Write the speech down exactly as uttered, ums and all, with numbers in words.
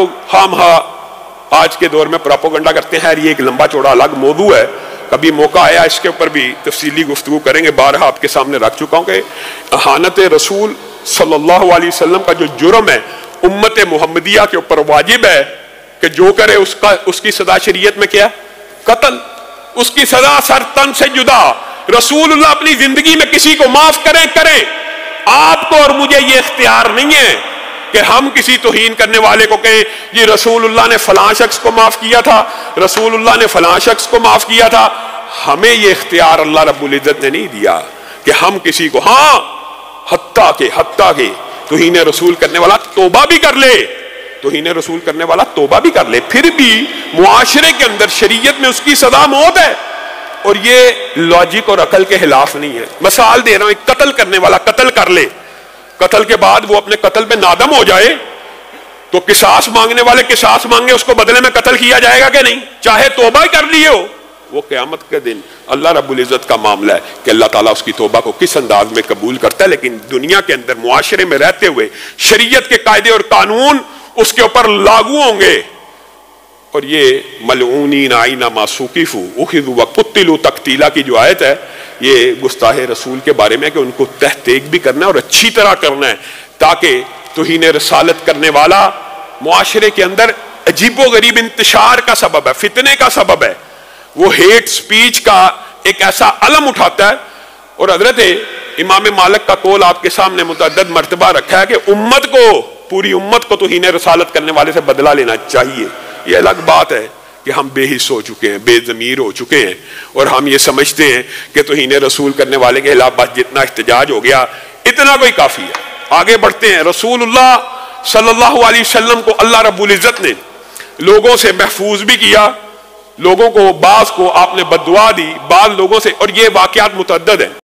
لوگ ہم ہاں آج کے دور میں پراپوگنڈا کرتے ہیں، یہ ایک لمبا چوڑا الگ موضوع ہے، کبھی موقع آیا اس کے اوپر بھی تفصیلی گفتگو کریں گے۔ بارہا آپ کے سامنے رکھ چکا ہوں کہ اہانت رسول صلی اللہ علیہ وسلم کا جو جرم ہے امت محمدیہ کے اوپر واجب ہے کہ جو کرے اس کا اس کی سزا شریعت میں کیا؟ قتل۔ اس کی سزا سر تن سے جدا۔ رسول اللہ اپنی زندگی میں کسی کو معاف کریں کریں، آپ کو اور مجھے یہ اختیار نہیں ہے کہ ہم کسی توہین کرنے والے کو کہیں یہ رسول اللہ نے فلاں شخص کو معاف کیا تھا، رسول اللہ نے فلاں شخص کو معاف کیا تھا۔ ہمیں یہ اختیار اللہ رب العزت نے نہیں دیا کہ ہم کسی کو، ہاں حتیٰ کہ حتیٰ کہ توہین رسول کرنے والا توبہ بھی کر لے، توہین رسول کرنے والا توبہ بھی کر لے، پھر بھی معاشرے کے اندر شریعت میں اس کی سزا موت ہے، اور یہ لاجک اور عقل کے خلاف نہیں ہے۔ مثال دے رہا ہوں، ایک قتل کرنے والا قتل کر لے، قتل کے بعد وہ اپنے قتل پہ نادم ہو جائے تو قصاص مانگنے والے قصاص مانگے، اس کو بدلے میں قتل کیا جائے گا کہ نہیں؟ چاہے توبہ ہی کر لیے ہو، وہ قیامت کے دن اللہ رب العزت کا معاملہ ہے کہ اللہ تعالیٰ اس کی توبہ کو کس انداز میں قبول کرتا ہے، لیکن دنیا کے اندر معاشرے میں رہتے ہوئے شریعت کے قاعدے اور قانون اس کے اوپر لاگو ہوں گے۔ اور یہ ملعونین اینما ثقفوا اخذوا وقتلوا تقتیلا کی جو آیت ہے، یہ گستاخ رسول کے بارے میں کہ ان کو تحقیق بھی کرنا ہے اور اچھی طرح کرنا ہے، تاکہ توہین رسالت کرنے والا معاشرے کے اندر عجیب و غریب انتشار کا سبب ہے، فتنے کا سبب ہے، وہ ہیٹ سپیچ کا ایک ایسا علم اٹھاتا ہے۔ اور حضرت امام مالک کا قول آپ کے سامنے متعدد مرتبہ رکھا ہے کہ امت کو، پوری امت کو توہین رسالت کرنے والے سے بدلہ لینا چاہیے۔ یہ الگ بات ہے کہ ہم بے حس ہو چکے ہیں، بے ضمیر ہو چکے ہیں، اور ہم یہ سمجھتے ہیں کہ توہین رسول کرنے والے کے خلاف بس جتنا احتجاج ہو گیا اتنا کوئی کافی ہے۔ آگے بڑھتے ہیں۔ رسول اللہ صلی اللہ علیہ وسلم کو اللہ رب العزت نے لوگوں سے محفوظ بھی کیا، لوگوں کو بعض کو آپ نے بد دعا دی، بعض لوگوں سے، اور یہ واقعات متعدد ہیں۔